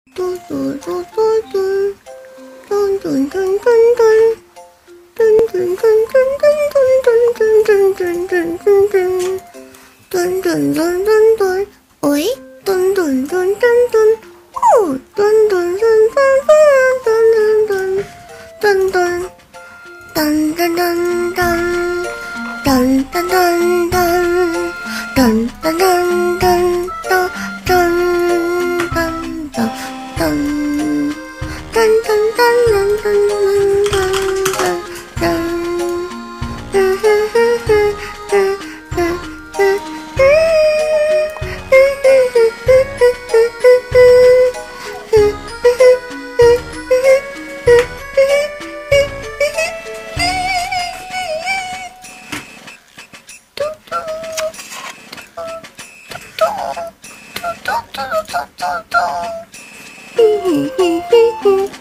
嘟嘟嘟嘟嘟，嘟嘟嘟嘟嘟，嘟嘟嘟嘟嘟嘟嘟嘟嘟嘟嘟嘟，嘟嘟嘟嘟嘟，喂，嘟嘟嘟嘟嘟，哦，嘟嘟嘟嘟嘟嘟嘟嘟嘟，噔噔噔噔，噔噔噔噔，噔噔噔噔噔噔噔噔。噔噔噔噔噔噔噔噔，哼哼哼哼哼哼哼嘿嘿嘿嘿嘿。